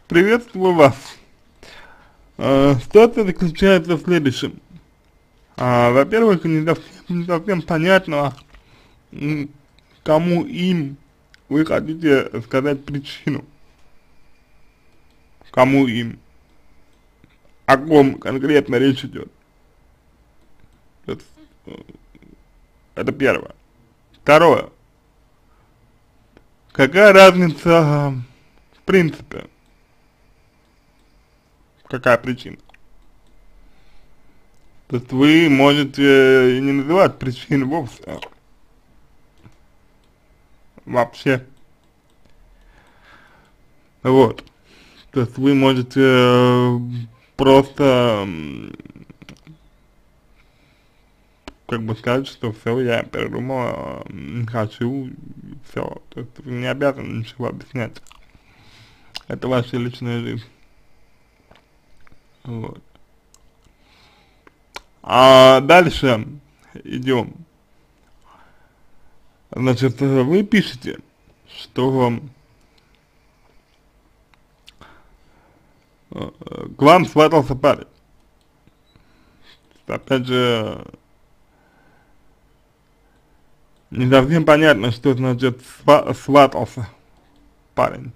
Приветствую вас. Ситуация заключается в следующем. Во-первых, не совсем понятно, м, кому им вы хотите сказать причину. Кому им. О ком конкретно речь идет. Это, э, это первое. Второе. Какая разница, в принципе, какая причина? То есть вы можете и не называть причину вовсе, вообще. Вот. То есть вы можете просто, как бы сказать, что все, я передумала, не хочу, все. То есть вы не обязаны ничего объяснять. Это ваша личная жизнь. Вот. А дальше идем. Значит, вы пишете, что к вам сватался парень. Опять же, не совсем понятно, что значит сватался парень.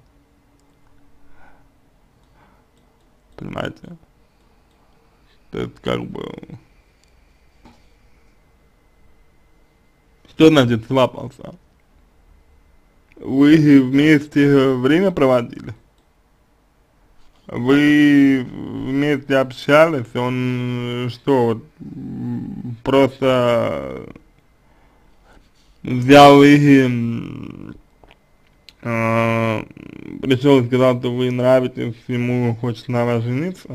Понимаете? То есть, как бы, что значит сватался? Вы вместе время проводили? Вы вместе общались, он что, вот, просто взял и пришел и сказал, что вы нравитесь, ему хочет на вас жениться?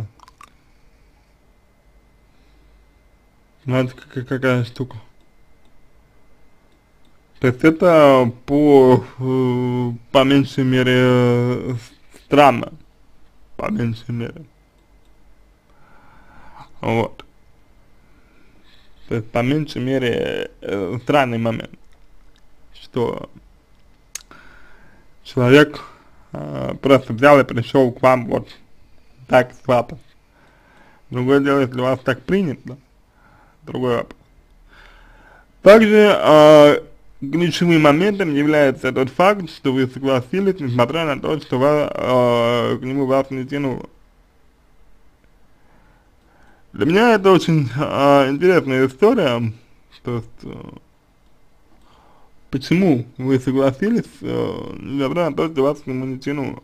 Знаете, какая штука? То есть это по меньшей мере странно, по меньшей мере. Вот. То есть по меньшей мере странный момент, что человек просто взял и пришел к вам вот так свататься. Другое дело, если у вас так принято, другой вопрос. Также ключевым моментом является тот факт, что вы согласились, несмотря на то, что к нему вас не тянуло. Для меня это очень интересная история, то есть, почему вы согласились, несмотря на то, что вас к нему не тянуло.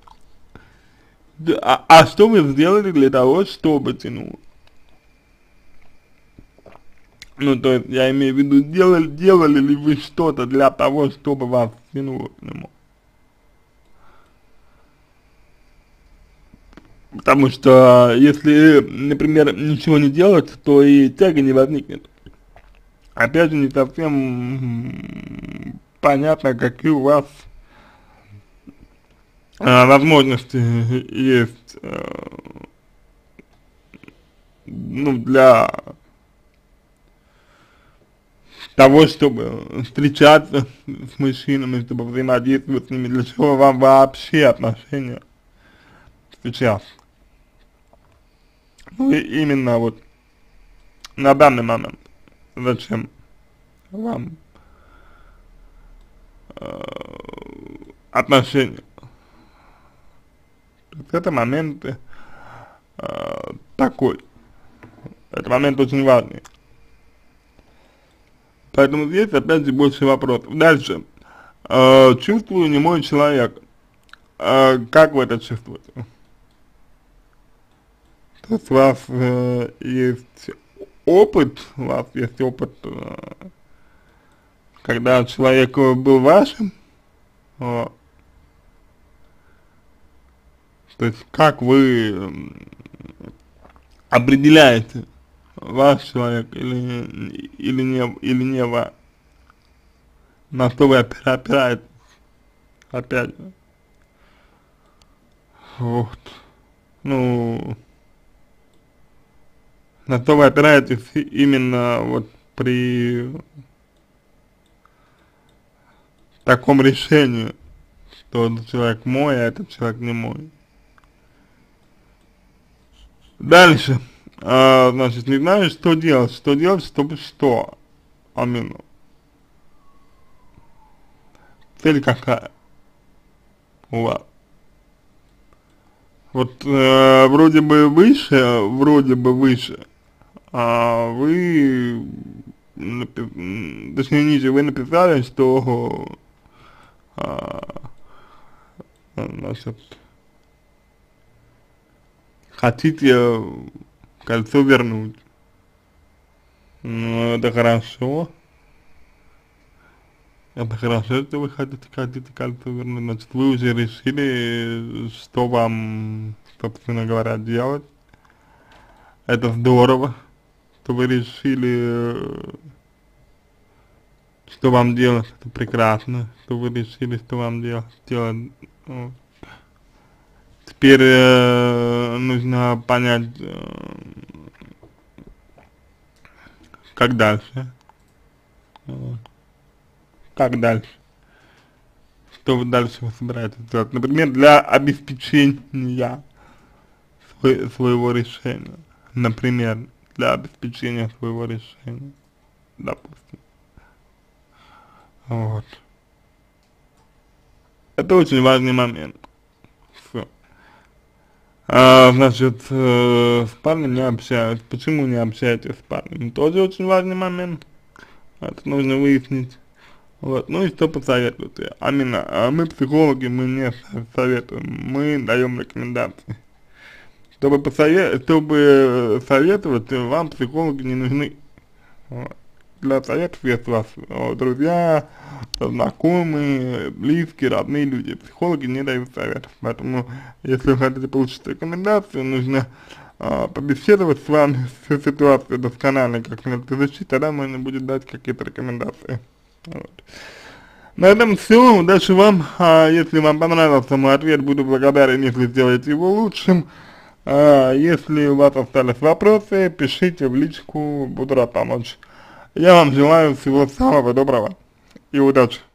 А что вы сделали для того, чтобы тянуло? Ну, то есть, я имею в виду, делали ли вы что-то для того, чтобы вас тянуло к нему? Потому что, если, например, ничего не делать, то и тяги не возникнет. Опять же, не совсем понятно, какие у вас возможности есть, ну, для того, чтобы встречаться с мужчинами, чтобы взаимодействовать с ними, для чего вам вообще отношения сейчас. Ну, и именно вот на данный момент. Зачем вам отношения? То есть это момент такой. Это момент очень важный. Поэтому здесь опять же больше вопросов. Дальше. Чувствую немой человек. Как вы это чувствуете? То есть у вас есть опыт, когда человек был вашим, вот. То есть как вы определяете, ваш человек или не ваш, на что вы опираетесь, опять же, вот, ну, на что вы опираетесь именно вот при таком решении, что этот человек мой, а этот человек не мой. Дальше, значит, не знаю, что делать, чтобы что, именно, цель какая у вас. Вот, вроде бы выше, вы, точнее ниже, вы написали, что, а, значит, хотите кольцо вернуть. Ну, это хорошо. Это хорошо, что вы хотите кольцо вернуть. Значит, вы уже решили, что вам, собственно говоря, делать. Это здорово, что вы решили, что вам делать. Это прекрасно, что вы решили, что вам делать. Вот. Теперь нужно понять, как дальше. Вот. Как дальше? Что вы дальше собираетесь делать? Например, для обеспечения своего решения. Например, для обеспечения своего решения. Допустим. Вот. Это очень важный момент. Всё. Значит, с парнем не общаюсь. Почему не общаетесь с парнем? Тоже очень важный момент. Это нужно выяснить. Вот, ну и что посоветуете? Именно, мы психологи, мы не советуем, мы даем рекомендации. Чтобы советовать, вам психологи не нужны. Вот. Для советов есть у вас друзья, знакомые, близкие, родные люди. Психологи не дают советов. Поэтому, если вы хотите получить рекомендацию, нужно побеседовать с вами, всю ситуацию досконально, как метод защиты, тогда можно будет дать какие-то рекомендации. Вот. На этом все. Удачи вам. Если вам понравился мой ответ, буду благодарен, если сделаете его лучшим. Если у вас остались вопросы, пишите в личку, буду рад помочь. Я вам желаю всего самого доброго и удачи.